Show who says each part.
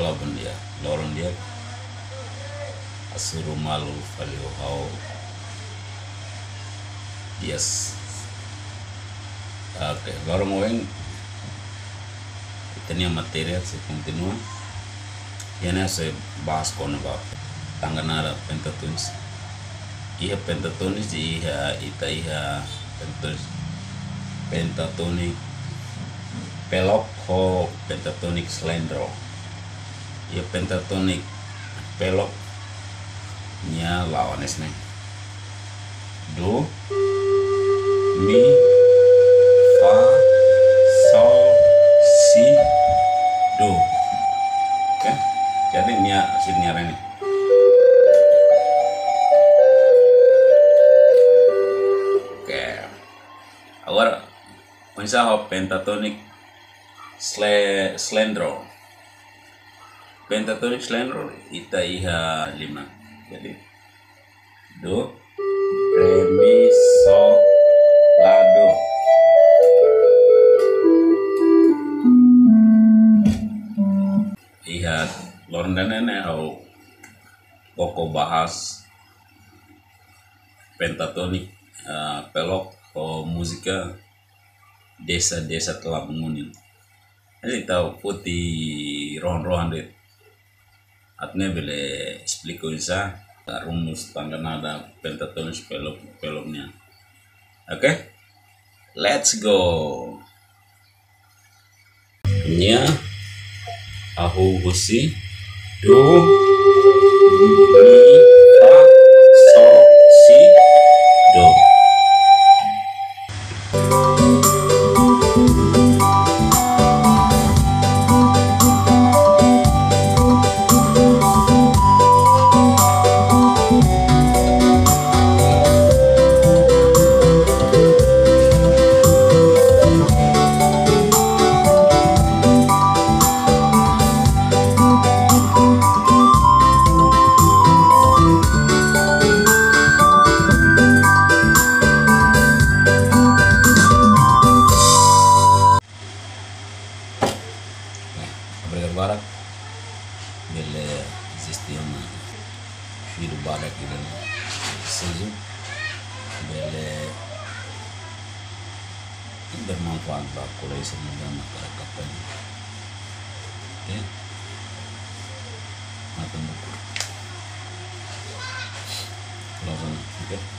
Speaker 1: laban dia lorong dia asuru malu valeu hau dias. Oke, lorong weng tenia material se continua yana se bahas kono ba tanganara pentatonis iha pentatonis iha ita iha pentatonic pelok ho pentatonic slendro iha pentatonic pelok nya lawan esne do mi fa sol si do. Oke, jadi nya hasilnya ini. Oke, agora começar o pentatonic slendro. Pentatonic slendro ita iha 5. Jadi do, re, mi, sol, la, do. Iha lorndana au pokok bahas pentatonic pelok o musika desa-desa telah mengunin. Ini tahu putih rohan-rohan deh. Atne bele explico isa rumus tanda nada pentatonic peloknya. Oke, let's go. Nya ahu husi do mi fa sol si do. Barat bele sistema hidup badak dan sejuk bele bermanfaat bagi kulai semua masyarakat ini. Oke, mata buku, lawan, oke.